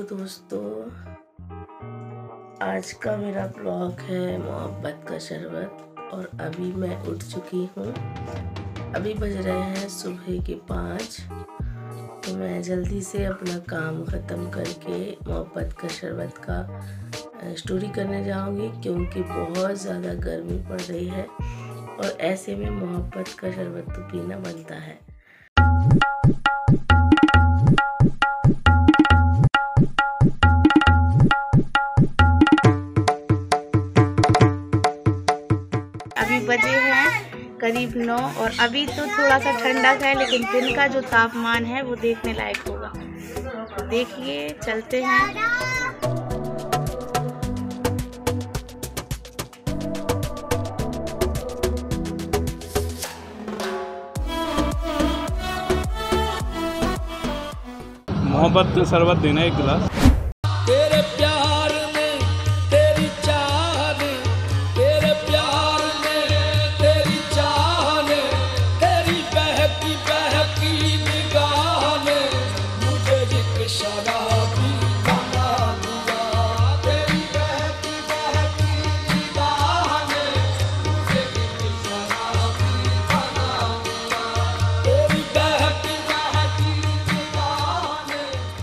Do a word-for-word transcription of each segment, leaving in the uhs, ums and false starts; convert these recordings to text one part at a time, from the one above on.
दोस्तों, आज का मेरा ब्लॉग है मोहब्बत का शरबत और अभी मैं उठ चुकी हूँ। अभी बज रहे हैं सुबह के पाँच। तो मैं जल्दी से अपना काम ख़त्म करके मोहब्बत का शरबत का स्टोरी करने जाऊँगी, क्योंकि बहुत ज़्यादा गर्मी पड़ रही है और ऐसे में मोहब्बत का शरबत तो पीना बनता है। अभी बजे हैं करीब नौ और अभी तो थोड़ा सा ठंडा है, लेकिन दिन का जो तापमान है वो देखने लायक होगा। तो देखिए, चलते हैं। मोहब्बत का शरबत देना एक गिलास। तेरे प्यार में तेरी चाह ने, तेरे प्यार में तेरी चाह ने, तेरी बहकी बहकी निगाह ने मुझे एक शराबी बना दिया। तेरी बहकी बहकी निगाह ने मुझे एक शराबी बना दिया। तेरी बहकी बहकी निगाह ने।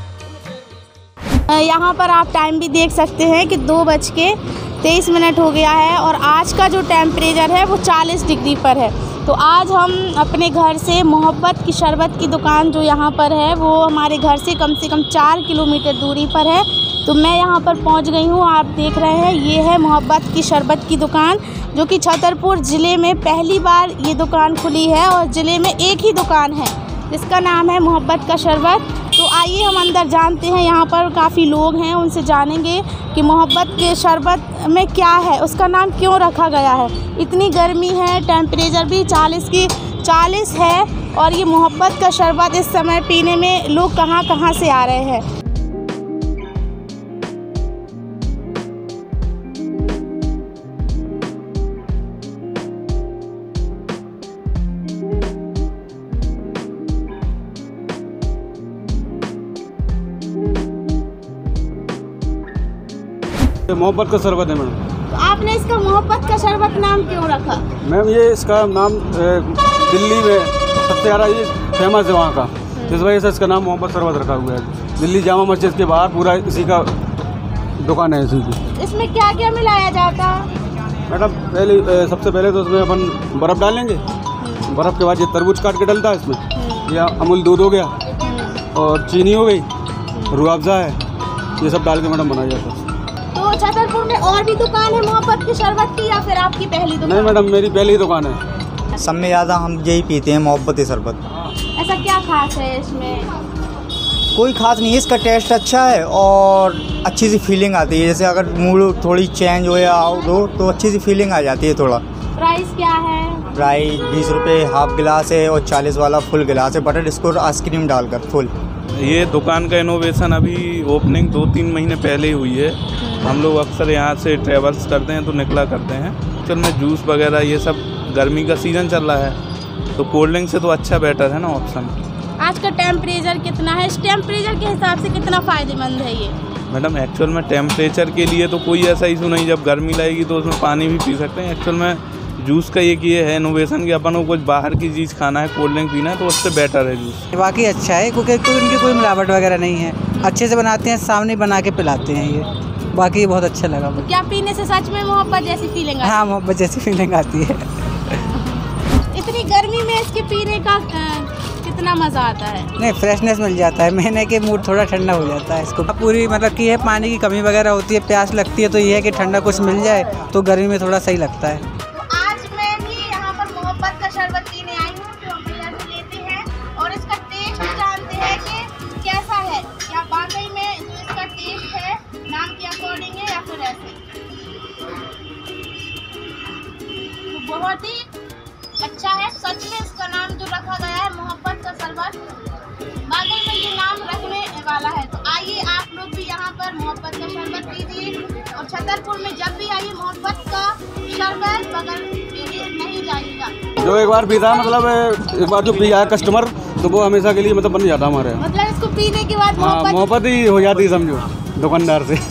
यहाँ पर आप टाइम भी देख सकते हैं कि दो बज के तेईस मिनट हो गया है और आज का जो टेम्परेचर है वो चालीस डिग्री पर है। तो आज हम अपने घर से मोहब्बत की शरबत की दुकान जो यहाँ पर है वो हमारे घर से कम से कम चार किलोमीटर दूरी पर है। तो मैं यहाँ पर पहुँच गई हूँ। आप देख रहे हैं, ये है मोहब्बत की शरबत की दुकान, जो कि छतरपुर ज़िले में पहली बार ये दुकान खुली है और ज़िले में एक ही दुकान है जिसका नाम है मोहब्बत का शरबत। तो आइए हम अंदर जानते हैं। यहाँ पर काफ़ी लोग हैं, उनसे जानेंगे कि मोहब्बत के शरबत में क्या है, उसका नाम क्यों रखा गया है। इतनी गर्मी है, टेम्परेचर भी चालीस की चालीस है और ये मोहब्बत का शरबत इस समय पीने में लोग कहाँ कहाँ से आ रहे हैं। मोहब्बत का शरबत है मैडम। तो आपने इसका मोहब्बत का शरबत नाम क्यों रखा? मैम ये इसका नाम दिल्ली में सबसे ज़्यादा ये फेमस है वहाँ का, इस वजह से इसका नाम मोहब्बत शरबत रखा हुआ है। दिल्ली जामा मस्जिद के बाहर पूरा इसी का दुकान है इसी की। इसमें क्या क्या मिलाया जाता? मैडम पहले सबसे पहले तो उसमें अपन बर्फ़ डालेंगे, बर्फ़ के बाद ये तरबूज काट के डलता है इसमें, या अमूल दूध हो गया और चीनी हो गई, रूह अफ़ज़ा है, ये सब डाल के मैडम बनाया जाता है। तो छतरपुर में और भी दुकान है मोहब्बत की शरबत की, या फिर आपकी पहली दुकान? नहीं मैडम, मेरी पहली दुकान है। सब में ज़्यादा हम यही पीते हैं, मोहब्बत की शरबत। ऐसा क्या खास है इसमें? कोई खास नहीं है, इसका टेस्ट अच्छा है और अच्छी सी फीलिंग आती है। जैसे अगर मूड थोड़ी चेंज हो या आउट हो तो अच्छी सी फीलिंग आ जाती है थोड़ा। प्राइस क्या है? प्राइस बीस रुपये हाफ गिलास है और चालीस वाला फुल गिलास है, बटर स्कोर आइसक्रीम डालकर फुल। ये दुकान का इनोवेशन अभी ओपनिंग दो तीन महीने पहले ही हुई है। हम लोग अक्सर यहाँ से ट्रेवल्स करते हैं तो निकला करते हैं। चल में जूस वगैरह ये सब, गर्मी का सीज़न चल रहा है तो कोल्ड ड्रिंक से तो अच्छा बेटर है ना ऑप्शन। आज का टेम्परेचर कितना है? इस टेम्परेचर के हिसाब से कितना फ़ायदेमंद है ये? मैडम एक्चुअल में टेम्परेचर के लिए तो कोई ऐसा इशू नहीं, जब गर्मी लगेगी तो उसमें पानी भी पी सकते हैं। एक्चुअल में जूस का एक ये है इनोवेशन कि अपन को कुछ बाहर की चीज़ खाना है, कोल्ड ड्रिंक पीना है तो उससे बेटर है जूस। बाकी अच्छा है क्योंकि इनकी कोई मिलावट वगैरह नहीं है, अच्छे से बनाते हैं, सामने बना के पिलाते हैं ये। बाकी बहुत अच्छा लगा। तो क्या पीने से सच में मोहब्बत जैसी फीलिंग आती है? हाँ, मोहब्बत जैसी फीलिंग आती है। इतनी गर्मी में इसके पीने का कितना मज़ा आता है? नहीं, फ्रेशनेस मिल जाता है, महीने के मूड थोड़ा ठंडा हो जाता है इसको। पूरी मतलब कि है पानी की कमी वगैरह होती है, प्यास लगती है, तो ये है कि ठंडा कुछ मिल जाए तो गर्मी में थोड़ा सही लगता है। तो आज मैं भी यहाँ पर मोहब्बत का शरबत पीने आई हूँ, जो हम यहाँ से लेते हैं और इसका टेस्ट जानते हैं कि कैसा है। क्या वाकई में जो इसका टेस्ट है नाम के अकॉर्डिंग है या फिर ऐसे? तो बहुत ही अच्छा है, सच में इसका नाम जो रखा गया है मोहब्बत का शरबत, वाकई में ये नाम रखने वाला है। तो आइए आप लोग भी यहाँ पर मोहब्बत का शरबत पीजिए और छतरपुर में जब भी आइए मोहब्बत का शरबत बगल नहीं जाइएगा। जो एक बार पीता है, मतलब एक बार जो पिया है कस्टमर, तो वो हमेशा के लिए मतलब बन जाता है हमारे। मतलब इसको पीने के बाद हाँ मोहब्बत मोहब्बत ही हो जाती समझो दुकानदार से।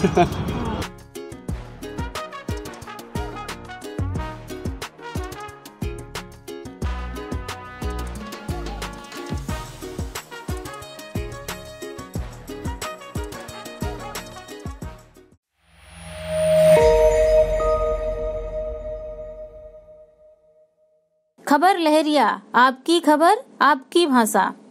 खबर लहरिया, आपकी खबर आपकी भाषा।